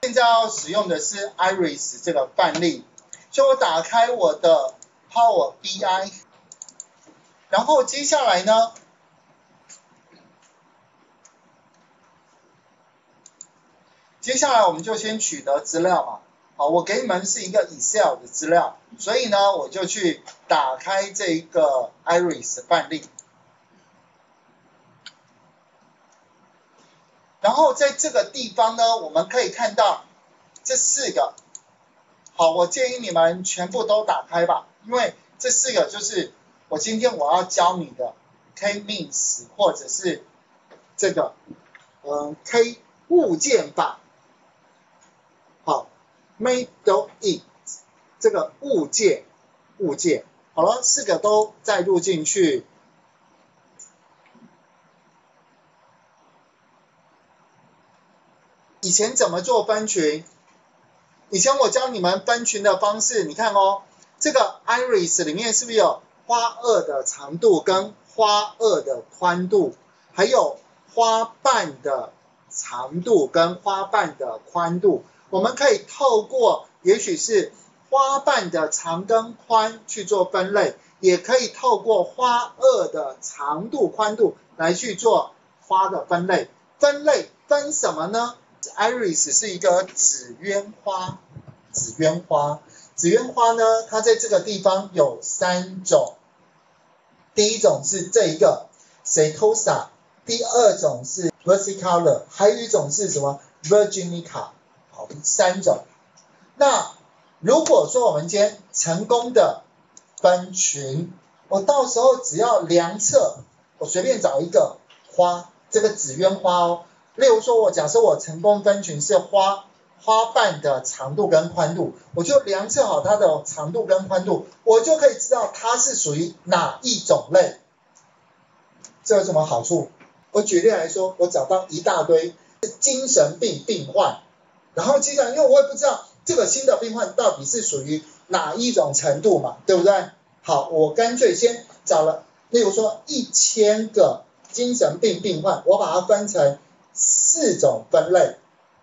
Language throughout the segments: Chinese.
现在要使用的是 Iris 这个范例，所以我打开我的 Power BI， 然后接下来呢，我们就先取得资料嘛。好，我给你们是一个 Excel 的资料，所以呢，我就去打开这个 Iris 范例。然后在这个地方呢，我们可以看到这4个。好，我建议你们全部都打开吧，因为这4个就是今天我要教你的 K-means 或者是这个K 物件法。好 ，made it 这个物件，好了，4个都再录进去。以前怎么做分群？以前我教你们分群的方式，你看哦，这个 Iris 里面是不是有花萼的长度跟花萼的宽度，还有花瓣的长度跟花瓣的宽度？我们可以透过也许是花瓣的长跟宽去做分类，也可以透过花萼的长度宽度来去做花的分类。分什么呢？Iris 是一个紫鸢花，呢，它在这个地方有3种，第一种是这一个 Setosa， 第2种是 Versicolor， 还有一种是什么 Virginica， 好，3种。那如果说我们今天成功的分群，我到时候只要量测，我随便找一个花，这个紫鸢花哦。例如说假设我成功分群是花瓣的长度跟宽度，我就量测好它的长度跟宽度，我就可以知道它是属于哪一种类。这有什么好处？我举例来说，我找到一大堆精神病病患，然后接下来因为我也不知道这个新的病患到底是属于哪一种程度嘛，对不对？好，我干脆先找了，例如说1000个精神病病患，我把它分成4种分类。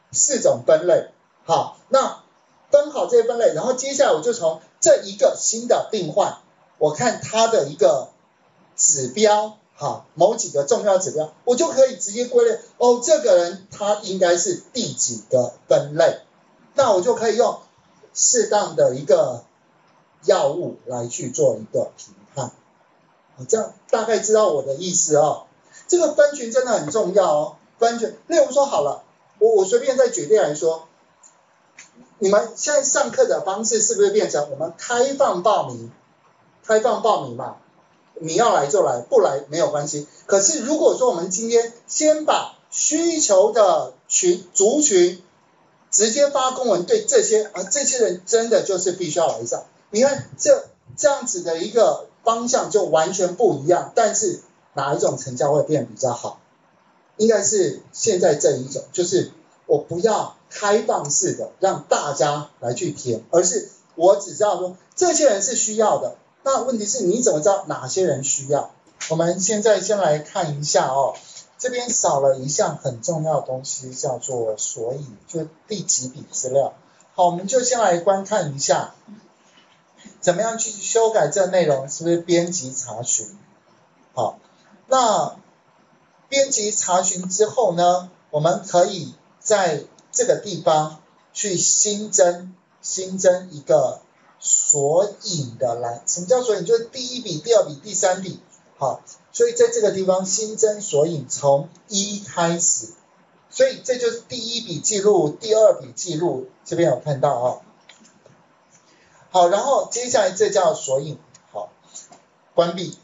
好，那分好这些分类，然后接下来我就从这一个新的病患，我看他的一个指标，好，某几个重要指标，我就可以直接归类，哦，这个人他应该是第几个分类，那我就可以用适当的一个药物来去做一个评判。这样大概知道我的意思哦。这个分群真的很重要哦。分群，例如说好了，我随便再举例来说，你们现在上课的方式是不是变成我们开放报名嘛？你要来就来，不来没有关系。可是如果说我们今天先把需求的族群直接发公文对这些人真的就是必须要来上，你看这样子的一个方向就完全不一样，但是哪一种成交会变比较好？应该是现在这一种，就是我不要开放式的让大家来去填，而是我只知道说这些人是需要的，那问题是你怎么知道哪些人需要？我们现在先来看一下哦，这边少了一项很重要的东西，叫做索引，就第几笔资料。好，我们就先来观看一下，怎么样去修改这内容，是不是编辑查询？好，那编辑查询之后呢，我们可以在这个地方去新增一个索引的栏。什么叫索引？就是第1笔、第2笔、第3笔。好，所以在这个地方新增索引从1开始，所以这就是第1笔记录、第2笔记录，这边有看到哦。好，然后接下来这叫索引，好，关闭。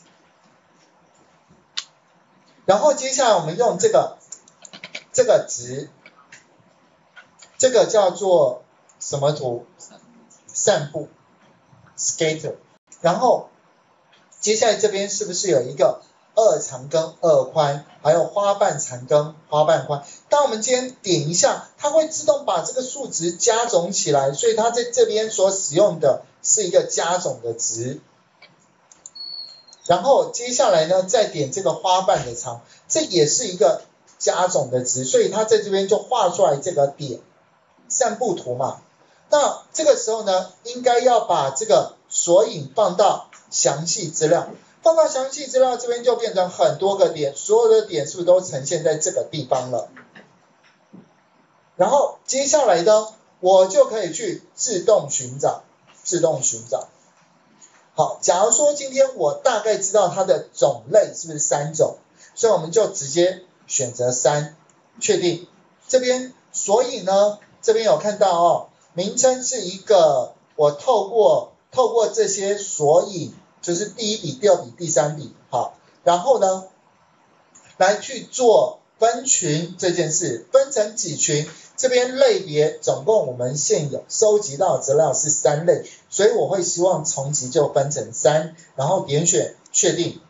然后接下来我们用这个值，这个叫做什么图？散布 scatter。然后接下来这边是不是有一个2长跟2宽，还有花瓣长跟花瓣宽？当我们今天点一下，它会自动把这个数值加总起来，所以它在这边所使用的是一个加总的值。然后接下来呢，再点这个花瓣的长，这也是一个加总的值，所以它在这边就画出来这个点。 散布图嘛。那这个时候呢，应该要把这个索引放到详细资料，放到详细资料这边就变成很多个点，所有的点是不是都呈现在这个地方了？然后接下来呢，我就可以去自动寻找，自动寻找。好，假如说今天我大概知道它的种类是不是3种，所以我们就直接选择3，确定。这边索引呢，这边有看到哦，名称是一个我透过这些索引，就是第1笔、第2笔、第3笔，好，然后呢，来去做分群这件事，分成几群。这边类别总共我们现有收集到的资料是3类，所以我会希望从级就分成3，然后点选确定。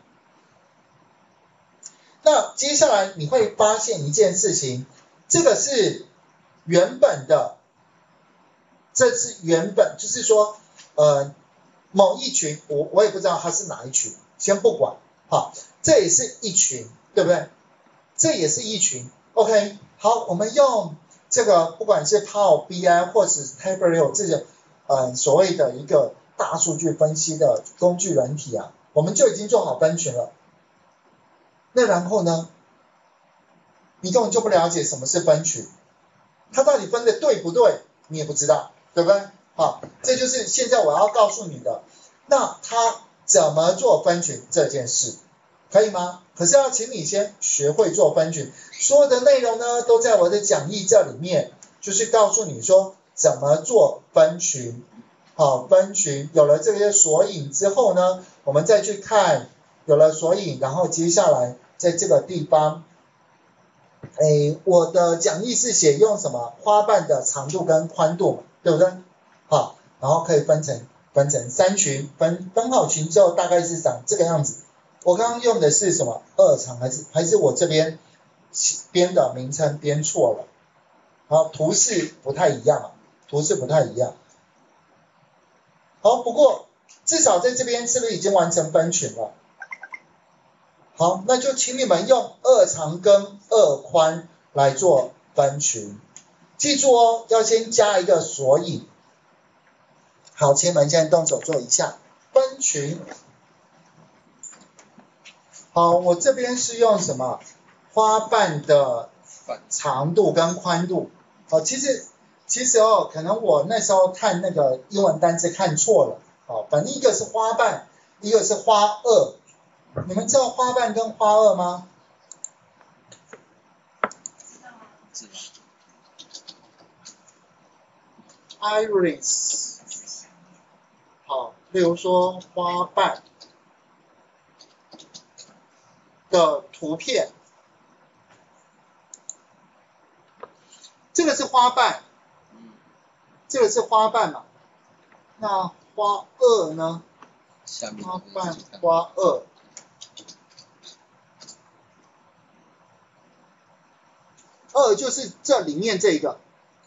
那接下来你会发现一件事情，这个是原本的，这是原本就是说某一群，我也不知道它是哪一群，先不管，好，这也是一群，对不对？这也是一群 ，OK， 好，我们用这个不管是 Power BI 或是 Tableau 这种所谓的一个大数据分析的工具软体啊，我们就已经做好分群了。那然后呢，你根本就不了解什么是分群，它到底分的对不对，你也不知道，对不对？好，这就是现在我要告诉你的。那它怎么做分群这件事，可以吗？可是要请你先学会做分群，所有的内容呢都在我的讲义这里面，就是告诉你说怎么做分群。好，分群有了这些索引之后呢，我们再去看，有了索引，然后接下来在这个地方，我的讲义是写用什么花瓣的长度跟宽度嘛，对不对？好，然后可以分成3群，分好群之后大概是长这个样子。我刚刚用的是什么2长还是我这边编的名称编错了？好，图示不太一样，图示不太一样。好，不过至少在这边是不是已经完成分群了？好，那就请你们用2长跟2宽来做分群。记住哦，要先加一个索引。好，请你们现在动手做一下分群。好，我这边是用什么？花瓣的长度跟宽度。好，其实哦，可能我那时候看那个英文单词看错了。好，反正一个是花瓣，一个是花萼。你们知道花瓣跟花萼吗？Iris。好，例如说花瓣的图片，这个是花瓣，这个是花瓣嘛？那花萼呢？花瓣、花萼。2就是这里面这个。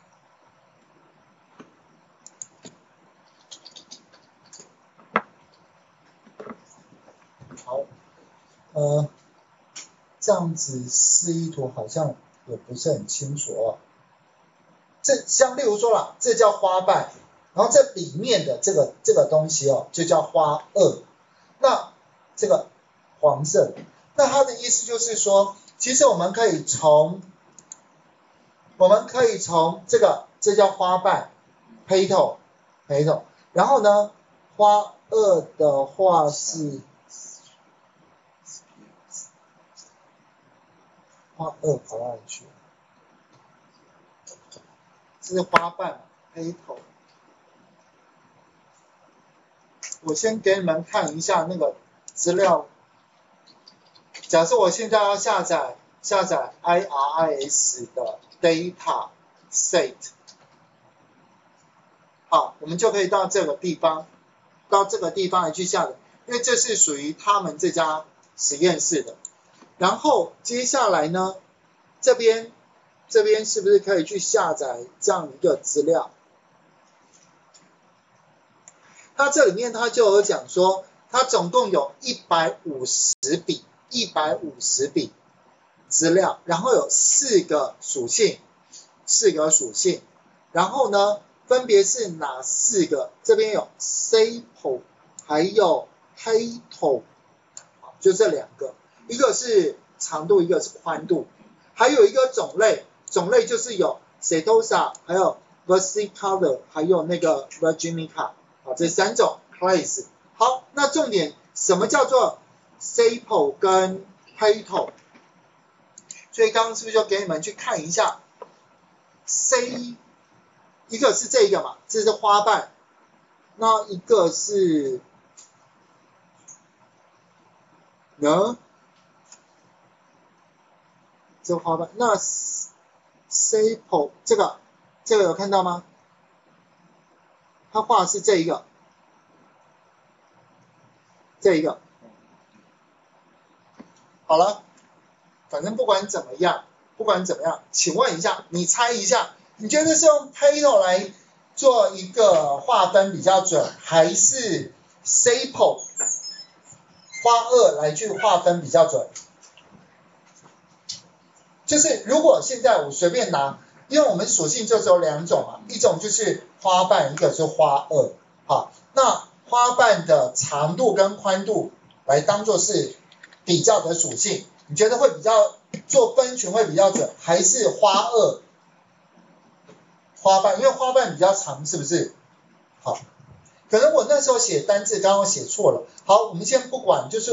好，这样子示意图好像也不是很清楚哦。这像例如说啦，这叫花瓣，然后这里面的这个东西哦，就叫花萼。那这个黄色，那它的意思就是说，其实我们可以从这叫花瓣 petal， 然后呢，花萼的话是花萼跑到哪里去？这是花瓣 petal。我先给你们看一下那个资料。假设我现在要下载 IRIS 的 data set， 好，我们就可以到这个地方来去下载，因为这是属于他们这家实验室的。然后接下来呢，这边是不是可以去下载这样一个资料？它这里面它就有讲说，它总共有150笔资料，然后有4个属性， 然后呢，分别是哪4个？这边有 sepal， 还有黑头，就这2个，一个是长度，一个是宽度，还有一个种类就是有 setosa， 还有 versicolor， 还有那个 virginica， 这3种 clades。好，那重点什么叫做 sepal 跟黑头？所以刚刚是不是就给你们去看一下 ，C 一个是这个嘛，这是花瓣，那一个是呢，这花瓣，那 sepal 这个有看到吗？他画的是这一个，好了。反正不管怎么样，请问一下，你猜一下，你觉得是用 petal 来做一个划分比较准，还是 sepal 花萼来去划分比较准？就是如果现在我随便拿，因为我们属性就只有2种嘛，一种就是花瓣，一个是花萼。好，那花瓣的长度跟宽度来当做是比较的属性。你觉得会比较做分群会比较准，还是花萼花瓣？因为花瓣比较长，是不是？好，可能我那时候写单字刚刚写错了。好，我们先不管，就是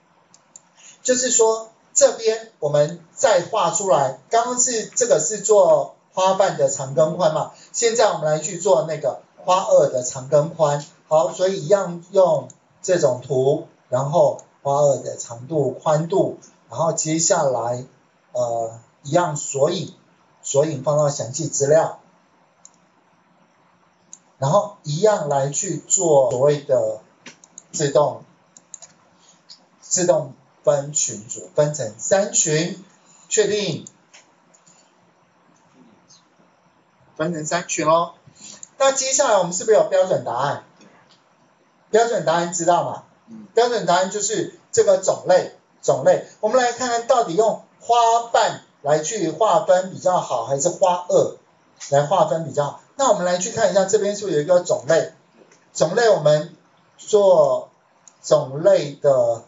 说这边我们再画出来，刚刚这个是做花瓣的长跟宽嘛，现在我们来去做那个花萼的长跟宽。好，所以一样用这种图，然后花萼的长度、宽度。然后接下来一样索引放到详细资料，然后一样来去做所谓的自动分群组，分成3群，确定分成3群咯。那接下来我们是不是有标准答案？标准答案知道吗？标准答案就是这个种类，我们来看看到底用花瓣来去划分比较好，还是花萼来划分比较好。那我们来去看一下，这边是不是有一个种类？我们做种类的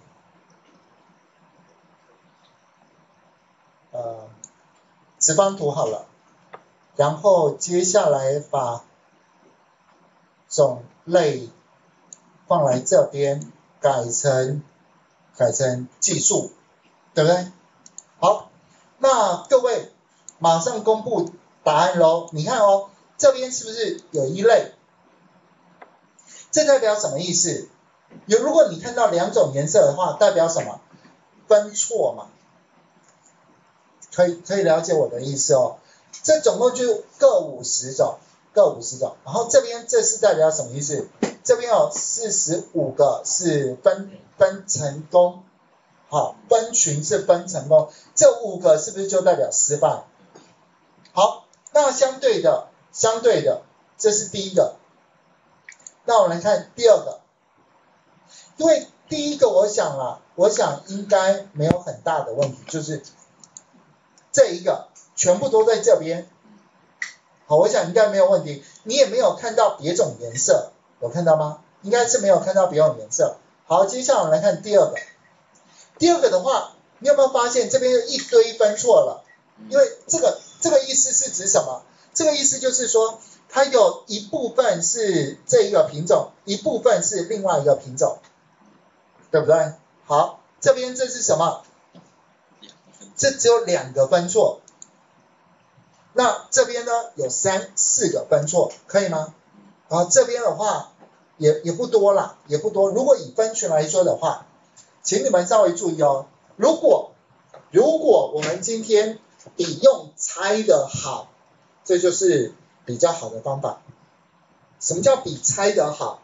直方图好了，然后接下来把种类放来这边，改成技术，对不对？好，那各位马上公布答案咯。你看哦，这边是不是有一类？这代表什么意思？如果你看到2种颜色的话，代表什么？分错嘛。可以了解我的意思哦。这总共就各50种。然后这边这是代表什么意思？这边有45个是分成功。好，分群是分成功，这5个是不是就代表失败？好，那相对的，这是第一个。那我们来看第2个，因为第一个我想应该没有很大的问题，就是这一个全部都在这边。好，我想应该没有问题。你也没有看到别种颜色，有看到吗？应该是没有看到别种颜色。好，接下来我们来看第2个。第2个的话，你有没有发现这边有一堆分错了？因为这个意思是指什么？这个意思就是说，它有一部分是这一个品种，一部分是另外一个品种，对不对？好，这边这是什么？这只有2个分错。那这边呢有3、4个分错，可以吗？然后这边的话也不多啦，如果以分群来说的话，请你们稍微注意哦。如果我们今天比用猜的好，这就是比较好的方法。什么叫比猜的好？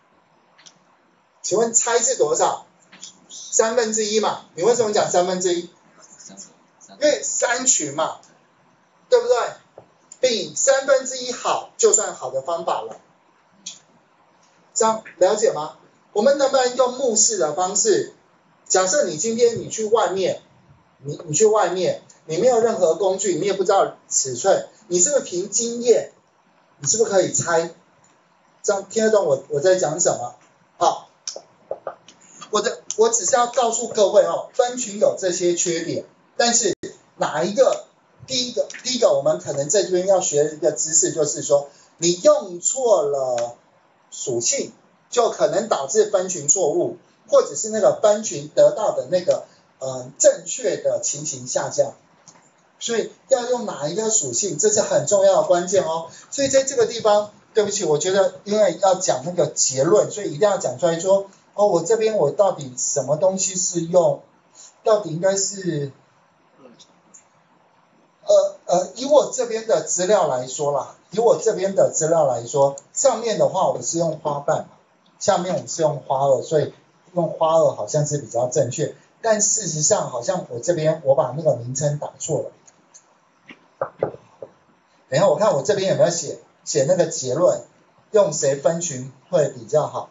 请问猜是多少？1/3嘛。你为什么讲1/3？因为3群嘛，对不对？比1/3好就算好的方法了。这样了解吗？我们能不能用目视的方式？假设你今天你去外面，你去外面，你没有任何工具，你也不知道尺寸，你是不是凭经验你是不是可以猜？这样听得懂我在讲什么？好，我只是要告诉各位哦，分群有这些缺点，但是哪一个？第一个我们可能在这边要学的一个知识就是说，你用错了属性，就可能导致分群错误，或者是那个分群得到的那个正确的情形下降。所以要用哪一个属性，这是很重要的关键哦。所以在这个地方，对不起，我觉得因为要讲那个结论，所以一定要讲出来说，哦，我这边我到底什么东西是用，到底应该是，以我这边的资料来说啦，上面的话我是用花瓣，下面我是用花萼，所以用花萼好像是比较正确，但事实上好像我这边我把那个名称打错了。等一下我看我这边有没有写那个结论，用谁分群会比较好？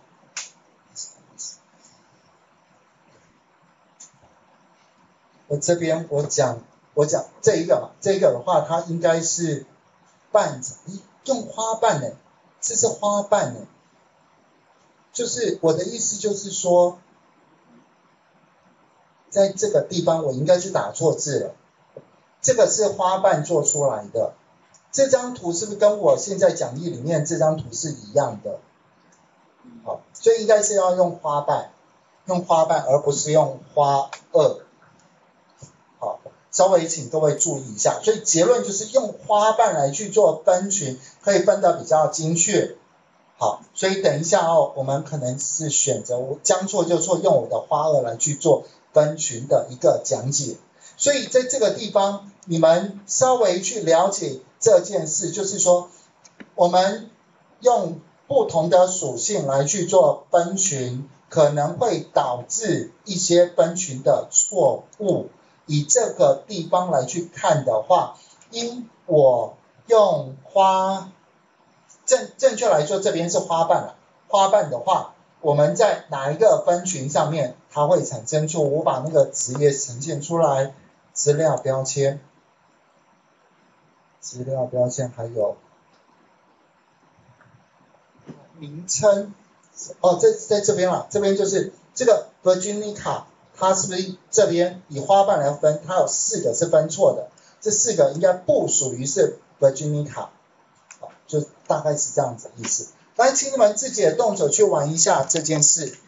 我这边我讲这一个嘛，这个的话它应该是瓣子，用花瓣呢，这是花瓣呢，就是我的意思就是说，在这个地方我应该是打错字了，这个是花瓣做出来的。这张图是不是跟我现在讲义里面这张图是一样的？好，所以应该是要用花瓣，而不是用花萼。好，稍微请各位注意一下。所以结论就是用花瓣来去做分群，可以分得比较精确。好，所以等一下哦，我们可能是选择将错就错，用我的花萼来去做分群的一个讲解。所以在这个地方，你们稍微去了解这件事，就是说，我们用不同的属性来去做分群，可能会导致一些分群的错误。以这个地方来去看的话，因我用正确来说，这边是花瓣了。花瓣的话，我们在哪一个分群上面，它会产生错误？我把那个值也呈现出来。资料标签还有名称哦，在这边了，这边就是这个 Virginica， 它是不是这边以花瓣来分，它有4个是分错的，这4个应该不属于是 Virginica， 就大概是这样子的意思。来，请你们自己也动手去玩一下这件事。